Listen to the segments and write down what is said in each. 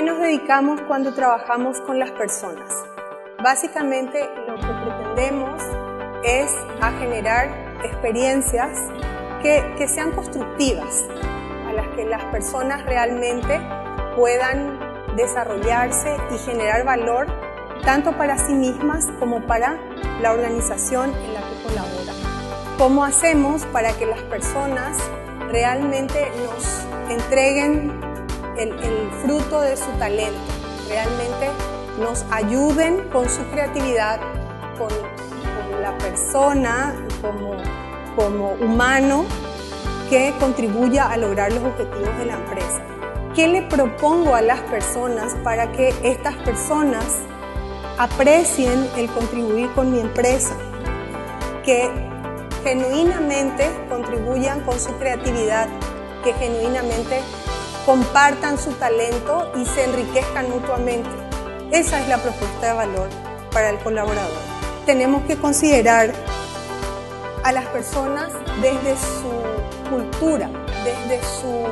nos dedicamos cuando trabajamos con las personas? Básicamente lo que pretendemos es a generar experiencias que sean constructivas, a las que las personas realmente puedan desarrollarse y generar valor tanto para sí mismas como para la organización en la que colaboran. ¿Cómo hacemos para que las personas realmente nos entreguen el fruto de su talento, realmente nos ayuden con su creatividad, con la persona como humano que contribuya a lograr los objetivos de la empresa? ¿Qué le propongo a las personas para que estas personas aprecien el contribuir con mi empresa? Que genuinamente contribuyan con su creatividad, que genuinamente compartan su talento y se enriquezcan mutuamente. Esa es la propuesta de valor para el colaborador. Tenemos que considerar a las personas desde su cultura, desde su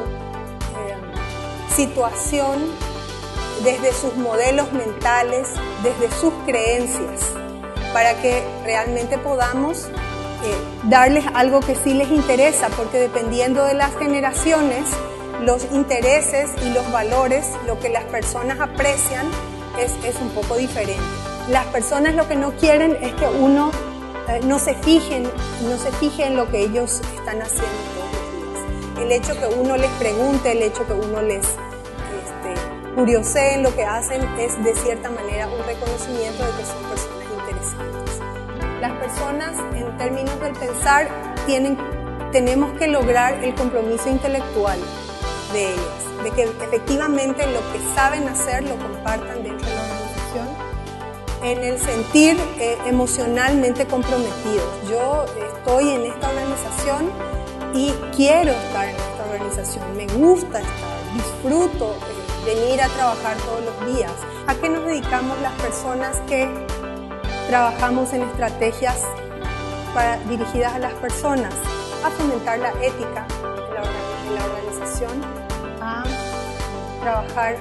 situación, desde sus modelos mentales, desde sus creencias, para que realmente podamos darles algo que sí les interesa, porque dependiendo de las generaciones, los intereses y los valores, lo que las personas aprecian es un poco diferente. Las personas lo que no quieren es que uno no se fije en lo que ellos están haciendo todos los días. El hecho que uno les pregunte, el hecho que uno les curiosee en lo que hacen es de cierta manera un reconocimiento de que son personas interesantes. Las personas, en términos del pensar, tenemos que lograr el compromiso intelectual de ellas, de que efectivamente lo que saben hacer lo compartan dentro de la organización, en el sentir emocionalmente comprometidos. Yo estoy en esta organización y quiero estar en esta organización, me gusta estar, disfruto venir a trabajar todos los días. ¿A qué nos dedicamos las personas que trabajamos en estrategias dirigidas a las personas? A fomentar la ética de la organización, a trabajar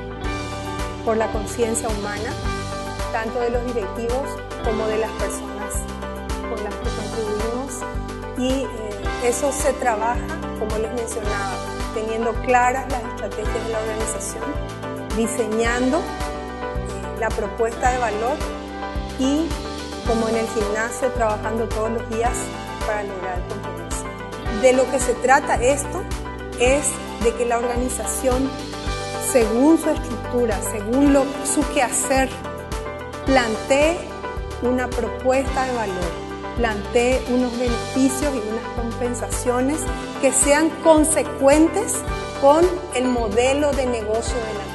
por la conciencia humana, tanto de los directivos como de las personas con las que contribuimos. Y eso se trabaja, como les mencionaba, teniendo claras las estrategias de la organización, diseñando la propuesta de valor y, como en el gimnasio, trabajando todos los días para lograr el compromiso. De lo que se trata esto es de que la organización, según su estructura, según su quehacer, plantee una propuesta de valor, plantee unos beneficios y unas compensaciones que sean consecuentes con el modelo de negocio de la empresa.